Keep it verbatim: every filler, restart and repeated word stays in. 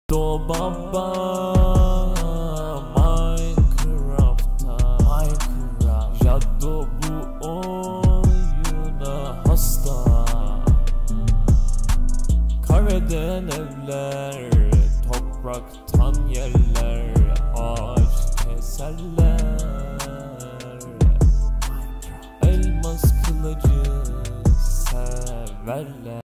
Do baba Minecraft'ta Minecraft Jaddo bu oyuna hasta. Kareden evler, topraktan yerler, ağaç keserler. Elmas kılıcı severler.